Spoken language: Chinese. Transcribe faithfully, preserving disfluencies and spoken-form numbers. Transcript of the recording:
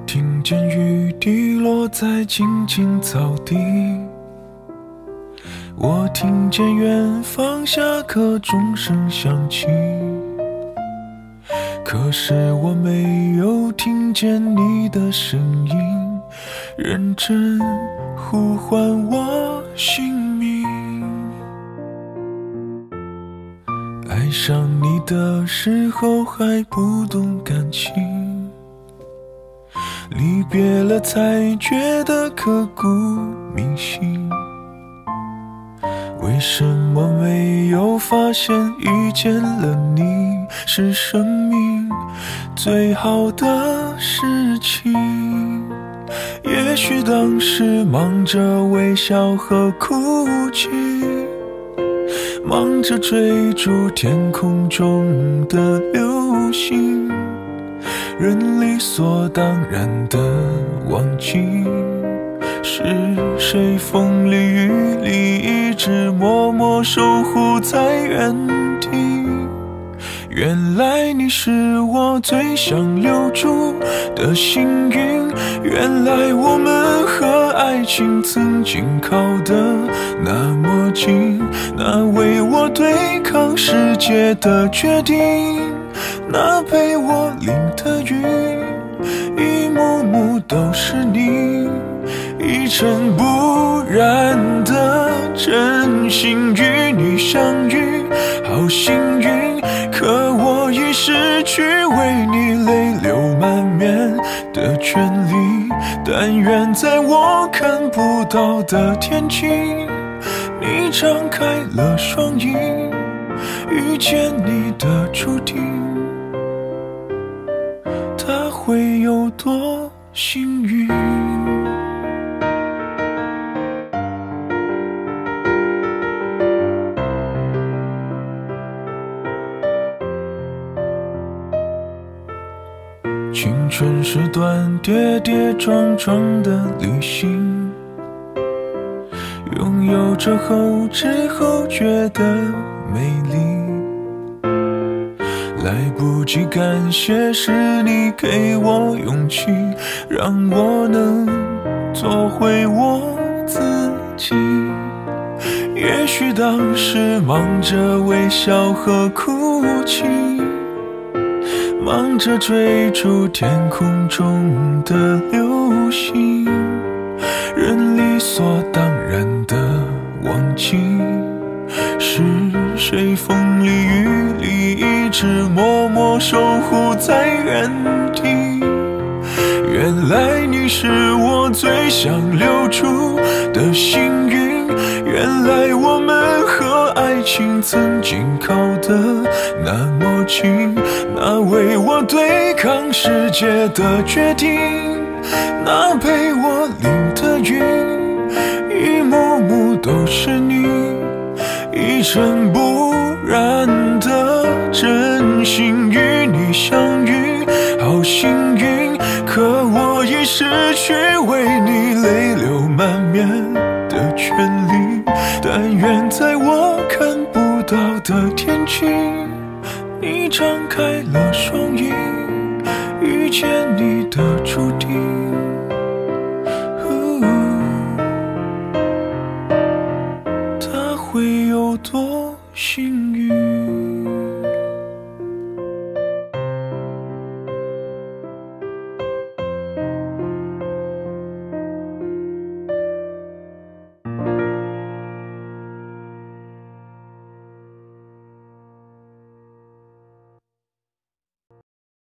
听见雨滴落在青青草地，我听见远方下课钟声响起，可是我没有听见你的声音，认真呼唤我姓名。爱上你的时候还不懂感情，离别了才觉得刻骨铭心。为什么没有发现遇见了你是生命最好的事情？也许当时忙着微笑和哭泣，忙着追逐天空中的流星，人理所当然的忘记，是谁风里雨里一直默默守护在原地。原来你是我最想留住的幸运，原来我们和爱情曾经靠得那么近，那为我对抗世界的决定，那陪我淋的雨，一幕幕都是你，一尘不染的真心与你相遇，好幸运，可我已失去为你泪流满面的权利。但愿在我看不到的天际，你张开了双翼，遇见你的注定，它会有多幸运？青春是段跌跌撞撞的旅行，拥有着后知后觉的美丽，来不及感谢是你给我勇气，让我能做回我自己。也许当时忙着微笑和哭泣，忙着追逐天空中的流星，人理所当然的忘记，是谁风里雨里一直默默守护在原地。原来你是我最想留住的幸运，原来我们和爱情曾经靠得那么近，那为我对抗世界的决定，那陪我淋的雨，一幕幕都是你，一尘不染的真心与你相遇，好幸运，可我已失去为你泪流满面的权利。但愿在我看不到的天际，你张开了双翼，遇见你的注定，它会有多幸运？